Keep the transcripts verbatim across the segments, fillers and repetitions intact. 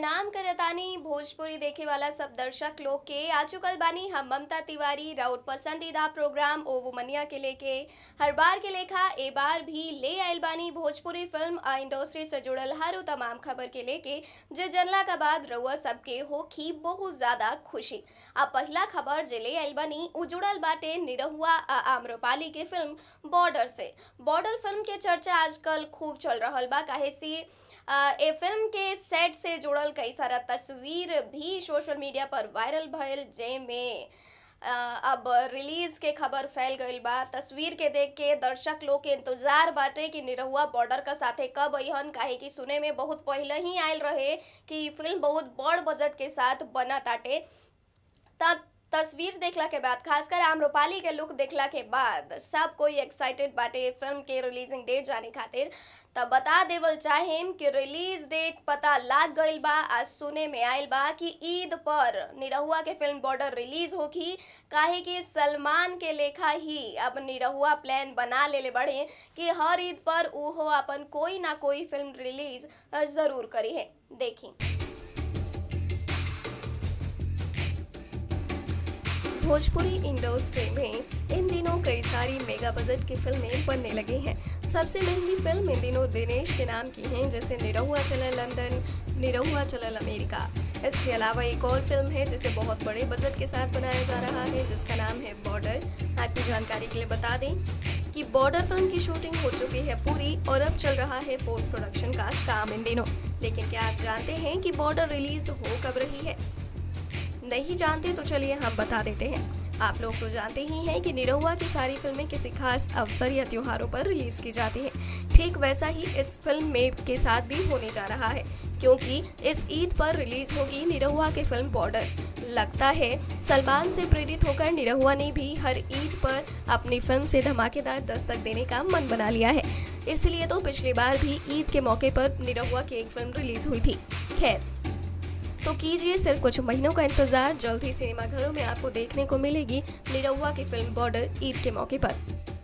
प्रणाम करतानी भोजपुरी देखे वाला सब दर्शक लोग के आ चुकल बानी हम ममता तिवारी राउत पसंदीदा प्रोग्राम ओ वुमनिया के लेके हर बार के लेखा ए बार भी ले आइल बानी भोजपुरी फिल्म आ इंडस्ट्री से जुड़ल हर तमाम खबर के लेके जे जनला का बाद रउआ सबके होखी बहुत ज्यादा खुशी। आ पहला खबर जे ले आइल बानी उ जुड़ल बाटे निरहुआ आ आम्रपाली के फिल्म बॉर्डर से। बॉर्डर फिल्म के चर्चा आजकल खूब चल रहल बा काहे से आ, ए फिल्म के सेट से जुड़ल कई सारा तस्वीर भी सोशल मीडिया पर वायरल भइल जेमे अब रिलीज के खबर फैल गईल बा। तस्वीर के देख के दर्शक लोग के इंतजार बाटे कि निरहुआ बॉर्डर का साथे कब अइहन, काहे कि सुने में बहुत पहले ही आयल रहे कि फिल्म बहुत बड़ बजट के साथ बना ताटे। तब तस्वीर देखला के बाद खासकर आम्रपाली के लुक देखला के बाद सब कोई एक्साइटेड बाटे फिल्म के रिलीजिंग डेट जाने खातिर। तब बता देवल चाहेम कि रिलीज डेट पता लाग गईल बा। आज सुने में आयल बा कि ईद पर निरहुआ के फिल्म बॉर्डर रिलीज होगी, काहे कि सलमान के लेखा ही अब निरहुआ प्लान बना लेले बड़े कि हर ईद पर उहो अपन कोई ना कोई फिल्म रिलीज जरूर करी है। देखी भोजपुरी इंडस्ट्री में इन दिनों कई सारी मेगा बजट की फिल्में बनने लगी हैं। सबसे महंगी फिल्म इन दिनों दिनेश के नाम की हैं, जैसे निरहुआ चलल लंदन, निरहुआ चलल अमेरिका। इसके अलावा एक और फिल्म है जिसे बहुत बड़े बजट के साथ बनाया जा रहा है जिसका नाम है बॉर्डर। आपकी जानकारी के लिए बता दें कि बॉर्डर फिल्म की शूटिंग हो चुकी है पूरी और अब चल रहा है पोस्ट प्रोडक्शन का काम इन दिनों। लेकिन क्या आप जानते हैं कि बॉर्डर रिलीज हो कब रही है? नहीं जानते तो चलिए हम बता देते हैं। आप लोग तो जानते ही हैं कि निरहुआ की सारी फिल्में किसी खास अवसर या त्योहारों पर रिलीज की जाती हैं। ठीक वैसा ही इस फिल्म में के साथ भी होने जा रहा है, क्योंकि इस ईद पर रिलीज होगी निरहुआ की फिल्म बॉर्डर। लगता है सलमान से प्रेरित होकर निरहुआ ने भी हर ईद पर अपनी फिल्म से धमाकेदार दस्तक देने का मन बना लिया है। इसलिए तो पिछली बार भी ईद के मौके पर निरहुआ की एक फिल्म रिलीज हुई थी। खैर, तो कीजिए सिर्फ कुछ महीनों का इंतजार, जल्द ही सिनेमाघरों में आपको देखने को मिलेगी निरहुआ की फिल्म बॉर्डर ईद के मौके पर।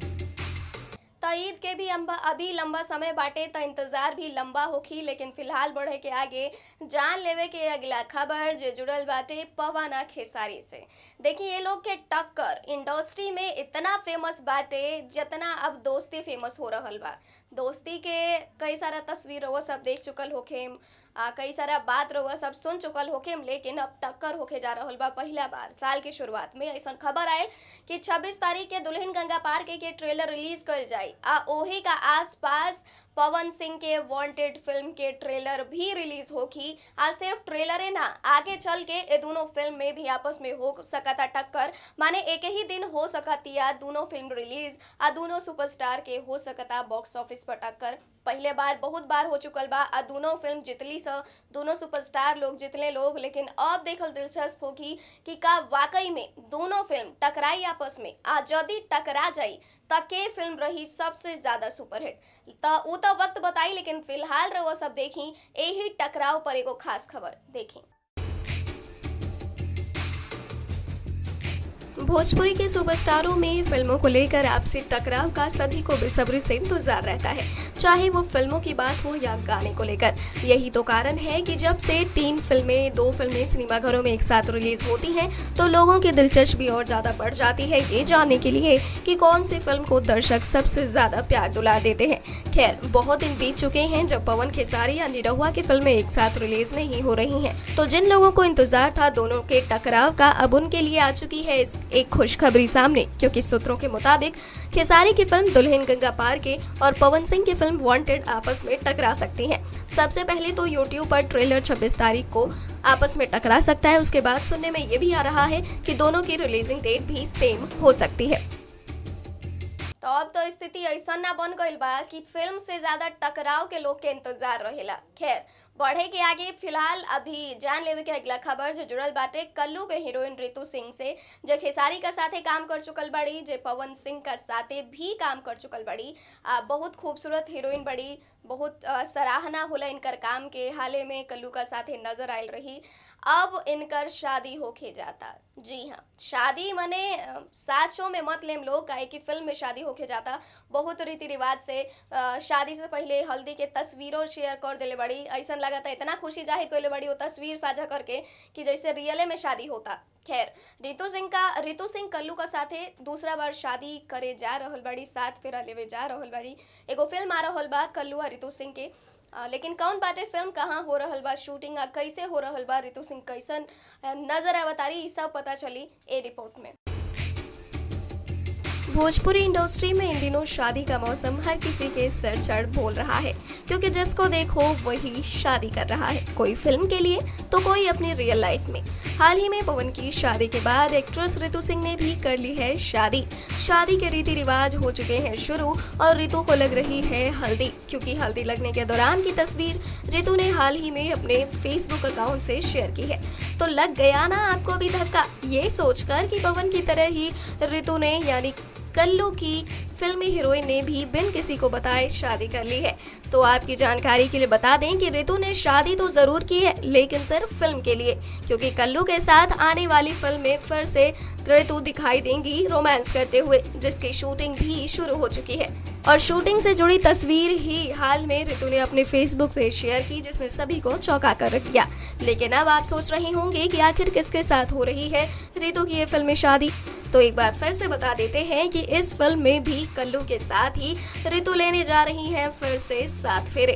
तो ईद के भी अभी लंबा समय बाटे तो इंतजार भी लंबा होखी। लेकिन फिलहाल बढ़े के आगे जान लेवे के अगला खबर जो जुड़ल बाटे पवन खेसारी से। देखिए ये लोग के टक्कर इंडस्ट्री में इतना फेमस बाटे जितना अब दोस्ती फेमस हो रहल बा। दोस्ती के कई सारा तस्वीर वो सब देख चुकल होखेम, आ, कई सारा बात रहुआ सब सुन चुकल होखेम, लेकिन अब टक्कर होके जा रहल बा। पहला बार साल की शुरुआत में ऐसा खबर आयल कि छब्बीस तारीख के दुल्हन गंगा पार के, के ट्रेलर रिलीज कल जाए आ ओही का आसपास पवन सिंह के वांटेड फिल्म के ट्रेलर भी रिलीज होगी। आज सिर्फ ट्रेलर है ना, आगे चल के ये दोनों फिल्म में भी आपस में हो सकता टक्कर, माने एक ही दिन हो सकती है दोनों फिल्म रिलीज आ दोनों सुपरस्टार के हो सकता बॉक्स ऑफिस पर टक्कर। पहले बार बहुत बार हो चुकल बा आ दोनों फिल्म जितली स दोनों सुपरस्टार लोग जितले लोग। लेकिन अब देखल दिलचस्प होगी कि का वाकई में दोनों फिल्म टकराई आपस में, आ यदि टकरा जाई त के फिल्म रही सबसे ज्यादा सुपरहिट त उ तो वक्त बताई। लेकिन फिलहाल रहो सब देखी यही टकराव पर एगो खास खबर देखी। भोजपुरी के सुपरस्टारों में फिल्मों को लेकर आपसी टकराव का सभी को बेसब्री से इंतजार रहता है, चाहे वो फिल्मों की बात हो या गाने को लेकर। यही तो कारण है कि जब से तीन फिल्में दो फिल्में सिनेमाघरों में एक साथ रिलीज होती हैं तो लोगों की दिलचस्पी और ज्यादा बढ़ जाती है ये जानने के लिए कि कौन सी फिल्म को दर्शक सबसे ज्यादा प्यार दुलार देते हैं। खैर, बहुत दिन बीत चुके हैं जब पवन खेसारी या निरहुआ की फिल्में एक साथ रिलीज नहीं हो रही हैं, तो जिन लोगों को इंतजार था दोनों के टकराव का, अब उनके लिए आ चुकी है एक खुशखबरी सामने, क्योंकि सूत्रों के मुताबिक खेसारी की फिल्म दुल्हन गंगा पार के और पवन सिंह की फिल्म वांटेड आपस में टकरा सकती हैं। सबसे पहले तो यूट्यूब पर ट्रेलर छब्बीस तारीख को आपस में टकरा सकता है। उसके बाद सुनने में ये भी आ रहा है कि दोनों की रिलीजिंग डेट भी सेम हो सकती है। तो अब तो स्थिति ऐसा ना बन गई बा कि फिल्म से ज्यादा टकराव के लोग के इंतजार रहेला। खैर, बढ़े के आगे फिलहाल अभी जान लेवे के अगला खबर जो जुड़ल बाटे कल्लू के हीरोइन रितु सिंह से, जो खेसारी का साथे काम कर चुकल बड़ी, जो पवन सिंह का साथे भी काम कर चुकल बड़ी। आ, बहुत खूबसूरत हीरोइन बड़ी, बहुत अ, सराहना होला इनकर काम के। हाले में कल्लू का साथे नजर आयल रही। अब इनकर शादी होके जाता। जी हाँ, शादी मने अ, साचों में मत लेम लोग, काहे कि फिल्म में शादी होके जाता। बहुत रीति रिवाज से अ, शादी से पहले हल्दी के तस्वीरों शेयर कर देले बड़ी। ऐसा लगा था, इतना खुशी जाहिर कइले बड़ी वो तस्वीर साझा करके कि जैसे रियले में शादी होता। खैर, रितु सिंह का रितु सिंह कल्लू का साथे दूसरा बार शादी करे जा रहल बाड़ी, साथ फेरा लेवे जा रहल बाड़ी। एगो फिल्म आ रहल बा कल्लू और रितु सिंह के। अ, लेकिन कौन बाटे फिल्म, कहाँ हो रहल बा शूटिंग, आ कैसे हो रहल बा, रितु सिंह कैसन अ, नजर आवतारी, ई सब पता चली ए रिपोर्ट में। भोजपुरी इंडस्ट्री में इन दिनों शादी का मौसम हर किसी के सर चढ़ बोल रहा है, क्योंकि जिसको देखो वही शादी कर रहा है, कोई फिल्म के लिए तो कोई अपनी रियल लाइफ में। हाल ही में पवन की शादी के बाद एक्ट्रेस रितु सिंह ने भी कर ली है शादी। शादी के रीति रिवाज हो चुके हैं शुरू और रितु को लग रही है हल्दी, क्योंकि हल्दी लगने के दौरान की तस्वीर रितु ने हाल ही में अपने फेसबुक अकाउंट से शेयर की है। तो लग गया ना आपको भी धक्का, ये सोचकर कि पवन की तरह ही रितु ने यानी कल्लू की फिल्मी हीरोइन ने भी बिन किसी को बताए शादी कर ली है। तो आपकी जानकारी के लिए बता दें कि रितु ने शादी तो जरूर की है, लेकिन सिर्फ फिल्म के लिए, क्योंकि कल्लू के साथ आने वाली फिल्म में फिर से रितु दिखाई देंगी रोमांस करते हुए, जिसकी शूटिंग भी शुरू हो चुकी है। और शूटिंग से जुड़ी तस्वीर ही हाल में रितु ने अपने फेसबुक पे शेयर की, जिसने सभी को चौंका कर रख दिया। लेकिन अब आप सोच रहे होंगे कि आखिर किसके साथ हो रही है रितु की ये फिल्मी शादी। तो एक बार फिर से बता देते हैं कि इस फिल्म में भी कल्लू के साथ ही रितु लेने जा रही है फिर से सात फेरे।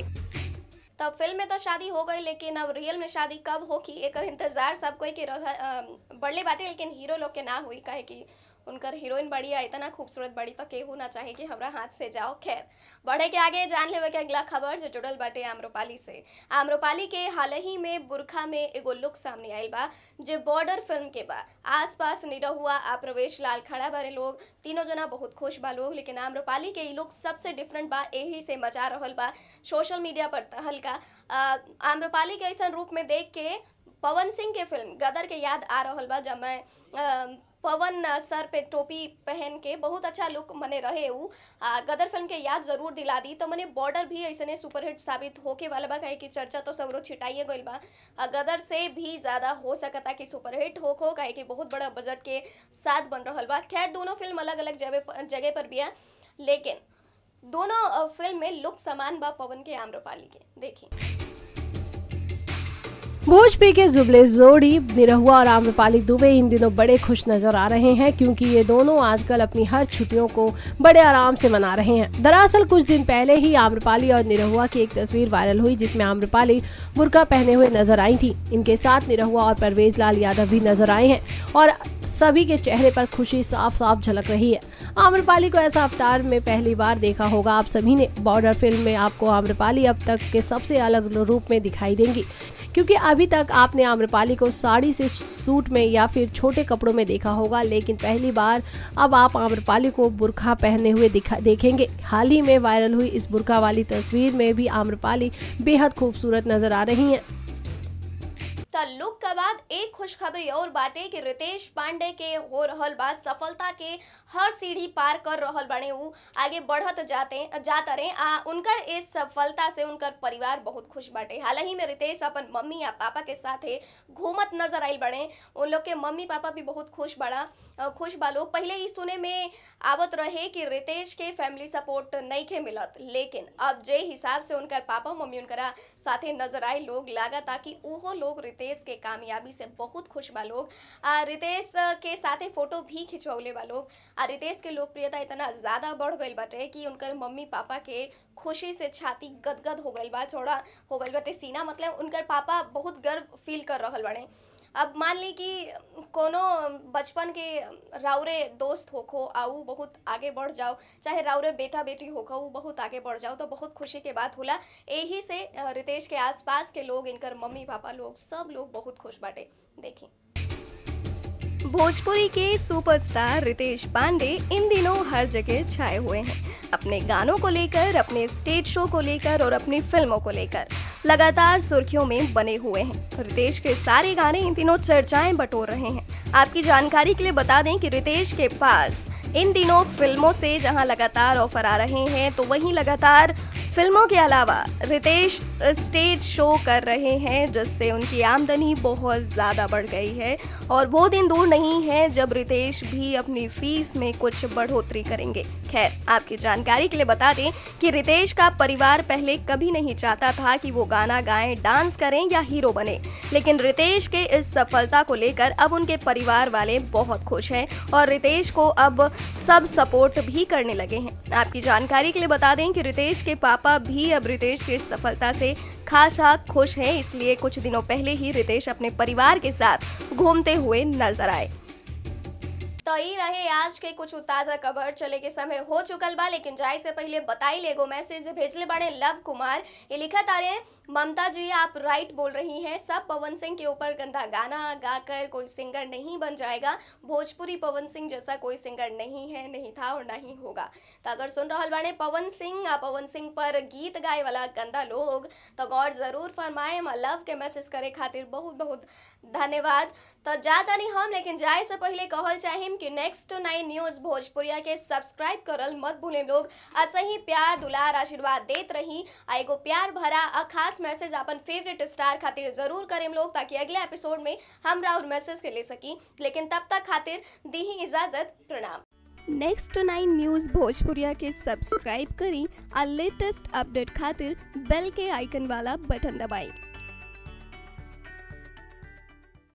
तब फिल्म में तो शादी हो गई, लेकिन अब रियल में शादी कब होगी एकर इंतजार सब कोई के रह बढ़ले बाटे, लेकिन हीरो लोग के ना हुई, काहे कि उनकर हीरोइन बढ़िया, इतना खूबसूरत बड़ी तो केहू ना चाहे कि हमरा हाथ से जाओ। खैर, बढ़े के आगे जान लेवे के अगला खबर जो जुड़ल बाटे आम्रपाली से। आम्रपाली के हाल ही में बुरखा में एगो लुक सामने आयल बा, जो बॉर्डर फिल्म के बा। आसपास निरहुआ आ प्रवेश लाल खड़ा बारे लोग, तीनों जना बहुत खुश बा लोग, लेकिन आम्रपाली के लुक सबसे डिफरेंट बा, यही से मचा रहल बा सोशल मीडिया पर तहलका। आम्रपाली के ऐसा रूप में देख के पवन सिंह के फिल्म गदर के याद आ रहल बा, जब मैं आ, पवन सर पे टोपी पहन के बहुत अच्छा लुक मने रहे उ गदर फिल्म के याद जरूर दिला दी। तो मने बॉर्डर भी ऐसे सुपरहिट साबित होके वाला बा, काहे कि चर्चा तो सगरो छिटाइए गइल बा। गदर से भी ज्यादा हो सकता कि सुपरहिट हो को, काहे कि बहुत बड़ा बजट के साथ बन रहल बा। खैर, दोनों फिल्म अलग अलग जगह जगह पर बिया, लेकिन दोनों फिल्म में लुक समान बा पवन के आम्रपाली के। देखिए, भोजपुरी के जुबले जोड़ी निरहुआ और आम्रपाली दुबे इन दिनों बड़े खुश नजर आ रहे हैं, क्योंकि ये दोनों आजकल अपनी हर छुट्टियों को बड़े आराम से मना रहे हैं। दरअसल कुछ दिन पहले ही आम्रपाली और निरहुआ की एक तस्वीर वायरल हुई, जिसमें आम्रपाली बुर्का पहने हुए नजर आई थी। इनके साथ निरहुआ और परवेज लाल यादव भी नजर आए हैं और सभी के चेहरे पर खुशी साफ साफ झलक रही है। आम्रपाली को ऐसा अवतार में पहली बार देखा होगा आप सभी ने। बॉर्डर फिल्म में आपको आम्रपाली अब तक के सबसे अलग रूप में दिखाई देंगी, क्योंकि अभी तक आपने आम्रपाली को साड़ी से सूट में या फिर छोटे कपड़ों में देखा होगा, लेकिन पहली बार अब आप आम्रपाली को बुर्का पहने हुए दिखा देखेंगे। हाल ही में वायरल हुई इस बुर्का वाली तस्वीर में भी आम्रपाली बेहद खूबसूरत नजर आ रही हैं। लुक के बाद एक खुशखबरी और बाटे कि रितेश पांडे के हो रहल बा सफलता के हर सीढ़ी पार कर रहल बने, उ आगे बढ़त जाते जाता रहे। आ उनकर इस सफलता से उनकर परिवार बहुत खुश बाटे। हाल ही में रितेश अपन मम्मी या पापा के साथे घूमत नजर आइल बने। उन लोग के मम्मी पापा भी बहुत खुश बड़ा खुश बा लोग। पहले ही सुने में आवत रहे कि रितेश के फैमिली सपोर्ट नहीं के मिलत, लेकिन अब जे हिसाब से उनकर पापा मम्मी उनकरा साथे नजर आए लोग, लागत ताकि उहो लोग रितेश के कामयाबी से बहुत खुश बा लोग। आ रितेश के साथे फोटो भी खिंचवले बा लोग। आ रितेश के लोकप्रियता इतना ज्यादा बढ़ गई बाटे कि उनकर मम्मी पापा के खुशी से छाती गदगद हो गई बा, चौड़ा हो गई बाटे सीना। मतलब उनकर पापा बहुत गर्व फील कर रहल बड़े। अब मान ली कि कोनो बचपन के राउरे दोस्त होखो आऊ बहुत आगे बढ़ जाओ, चाहे राउरे बेटा बेटी होखो वो बहुत आगे बढ़ जाओ, तो बहुत खुशी के बात होला। यही से रितेश के आसपास के लोग, इनकर मम्मी पापा लोग, सब लोग बहुत खुश बाटे। देखिए, भोजपुरी के सुपरस्टार रितेश पांडे इन दिनों हर जगह छाए हुए हैं। अपने गानों को लेकर, अपने स्टेज शो को लेकर और अपनी फिल्मों को लेकर लगातार सुर्खियों में बने हुए हैं। रितेश के सारे गाने इन दिनों चर्चाएं बटोर रहे हैं। आपकी जानकारी के लिए बता दें कि रितेश के पास इन दिनों फिल्मों से जहां लगातार ऑफर आ रहे हैं तो वहीं लगातार फिल्मों के अलावा रितेश स्टेज शो कर रहे हैं, जिससे उनकी आमदनी बहुत ज़्यादा बढ़ गई है और वो दिन दूर नहीं है जब रितेश भी अपनी फीस में कुछ बढ़ोतरी करेंगे। खैर, आपकी जानकारी के लिए बता दें कि रितेश का परिवार पहले कभी नहीं चाहता था कि वो गाना गाएं, डांस करें या हीरो बने, लेकिन रितेश के इस सफलता को लेकर अब उनके परिवार वाले बहुत खुश हैं और रितेश को अब सब सपोर्ट भी करने लगे हैं। आपकी जानकारी के लिए बता दें कि रितेश के पापा भी अब रितेश की इस सफलता से खासा खुश हैं, इसलिए कुछ दिनों पहले ही रितेश अपने परिवार के साथ घूमते हुए नजर आए। तो ये रहे आज के कुछ ताज़ा खबर। चले के समय हो चुकल बा, लेकिन जाए से पहले बताई लेगो मैसेज भेजले बाड़े लव कुमार। ये लिखा तारे, ममता जी आप राइट बोल रही हैं, सब पवन सिंह के ऊपर गंदा गाना गाकर कोई सिंगर नहीं बन जाएगा। भोजपुरी पवन सिंह जैसा कोई सिंगर नहीं है, नहीं था और नहीं होगा। तो अगर सुन रहा बाड़े पवन सिंह आ पवन सिंह पर गीत गाए वाला गंदा लोग, तो गौर जरूर फरमाए। लव के मैसेज करे खातिर बहुत बहुत धन्यवाद। तो जाता नहीं हम, लेकिन जाए से पहले कहल चाहिए कि नेक्स्ट नाइन न्यूज़ भोजपुरिया के सब्सक्राइब करल मत भूलें लोग। ऐसे ही प्यार दुलार आशीर्वाद देत रही। आ एगो प्यार भरा आ खास मैसेज अपन फेवरेट स्टार खातिर जरूर करें लोग, ताकि अगले एपिसोड में हम राउर मैसेज के ले सकी। लेकिन तब तक खातिर दी ही इजाजत, प्रणाम। नेक्स्ट नाइन न्यूज़ भोजपुरिया के सब्सक्राइब करी और लेटेस्ट अपडेट खातिर बेल के आइकन वाला बटन दबाएं।